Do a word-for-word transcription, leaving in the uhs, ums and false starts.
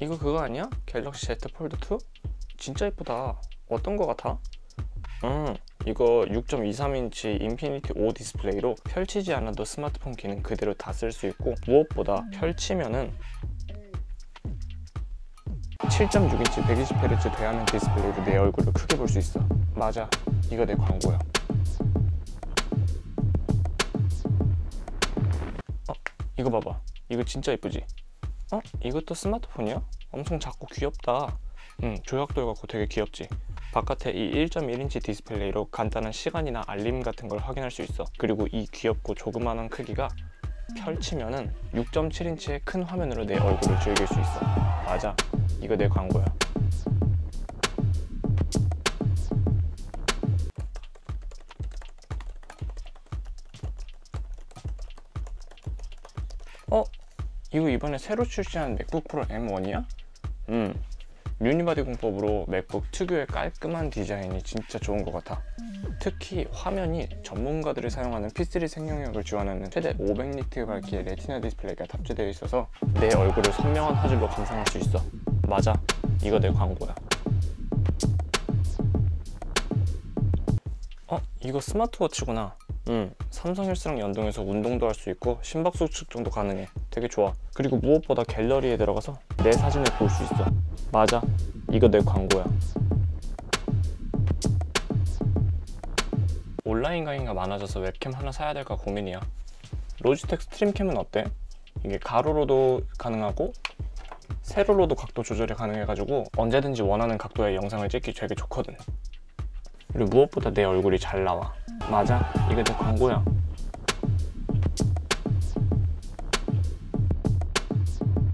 이거 그거 아니야? 갤럭시 Z 폴드 투? 진짜 예쁘다. 어떤 거 같아? 음 이거 육 점 이삼 인치 인피니티 오 디스플레이로 펼치지 않아도 스마트폰 기능 그대로 다 쓸 수 있고, 무엇보다 펼치면은 칠 점 육 인치 백이십 헤르츠 대화면 디스플레이로 내 얼굴을 크게 볼 수 있어. 맞아, 이거 내 광고야. 어? 이거 봐봐. 이거 진짜 예쁘지? 어? 이것도 스마트폰이야? 엄청 작고 귀엽다. 응, 조약도 해갖고 되게 귀엽지? 바깥에 이 일 점 일 인치 디스플레이로 간단한 시간이나 알림 같은 걸 확인할 수 있어. 그리고 이 귀엽고 조그만한 크기가 펼치면은 육 점 칠 인치의 큰 화면으로 내 얼굴을 즐길 수 있어. 맞아, 이거 내 광고야. 어? 이거 이번에 새로 출시한 맥북 프로 엠 원이야? 음, 유니바디 공법으로 맥북 특유의 깔끔한 디자인이 진짜 좋은 것 같아. 특히 화면이 전문가들이 사용하는 피 쓰리 생명력을 지원하는 최대 오백 니트 밝기의 레티나 디스플레이가 탑재되어 있어서 내 얼굴을 선명한 화질로 감상할 수 있어. 맞아, 이거 내 광고야. 어? 이거 스마트워치구나. 음, 삼성 헬스랑 연동해서 운동도 할 수 있고 심박수 측정도 가능해. 되게 좋아. 그리고 무엇보다 갤러리에 들어가서 내 사진을 볼 수 있어. 맞아, 이거 내 광고야. 온라인 강의가 많아져서 웹캠 하나 사야 될까 고민이야. 로지텍 스트림캠은 어때? 이게 가로로도 가능하고 세로로도 각도 조절이 가능해가지고 언제든지 원하는 각도의 영상을 찍기 되게 좋거든. 그리고 무엇보다 내 얼굴이 잘 나와. 맞아, 이게 내 광고야.